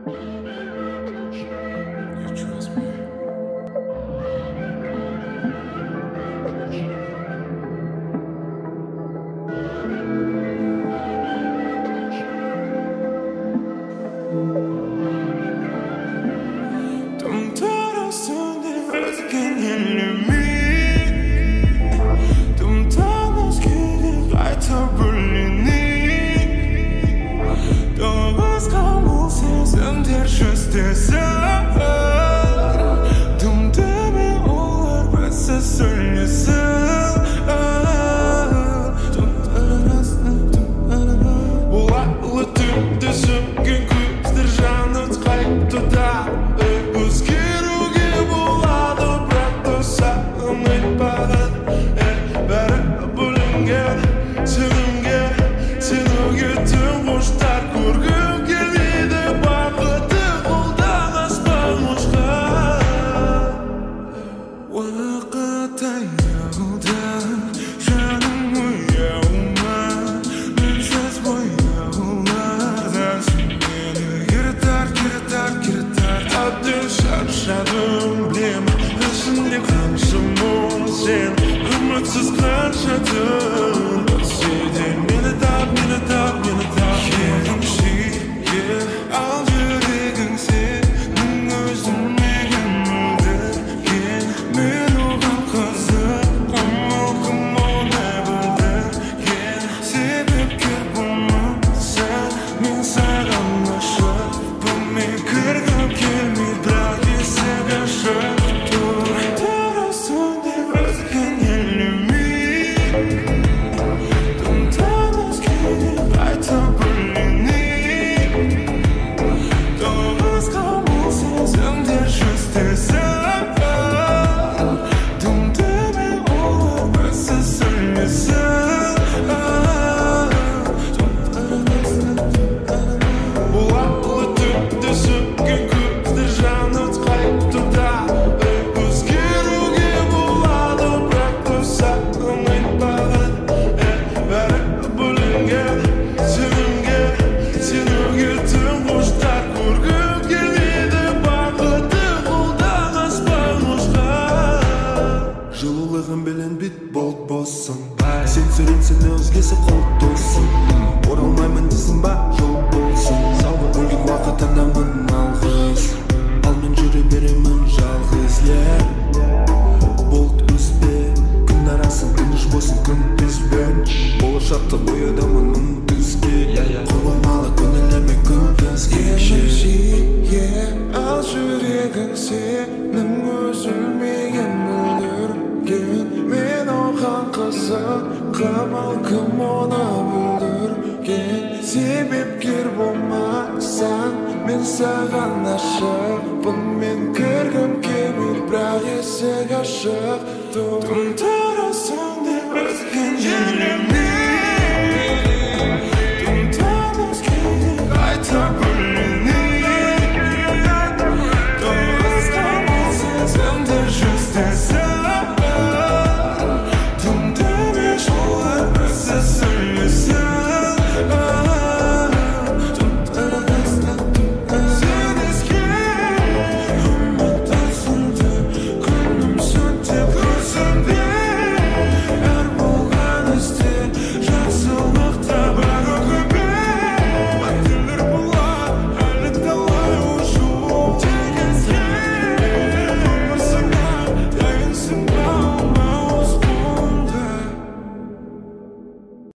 You trust me? Don't tell us something else can handle me. Don't tell us que light up burning. Don't ask how much sen держишься. Don't tell me all but söylese. Don't tell us Булатлы түнді сөккен көздер жанып қайып туда. Өзгеруге болады бірақ досағым айтпаған. Бәрі бүлінген сенімге сенуге түн құштар көргім келмейді бақыты қолдан аспан ұшқан. Уақыт аяуда жаным ояума үнсіз бояулардан сен мені кері тарт әбден шаршадым білемін ішінде қанша мұң сен үмітсіз қанша түн өтсе де мені тап келіңше ал жүрегің сенің өзіңмен мүлдірген мен оған қызыққым кім оны білдірген себепкер болмасаң мен саған ғашықпын мен кіргім келмейді бірақ есік ашық тұр тұрасың деп өзгені Sen söylensen özgesi koltuğsun Oralmayman desin ba yol bolsun Ölgün vakit anamın algız Al men жүре беремін жалғыз Болт үзбе Күн арасын күніш болсын күн түзбен Болашақты ойыдамын мың түзге Құрбаналы көңіліме күн түзге Ал жүрегің сенің өзілмеген мүлдірген Мен оған қызыққым кім оны бүлдірген себепкер болмасаң мен саған ғашықпын мен кіргім келмейді бірақ есік ашық тұр тұрасың деп өзгені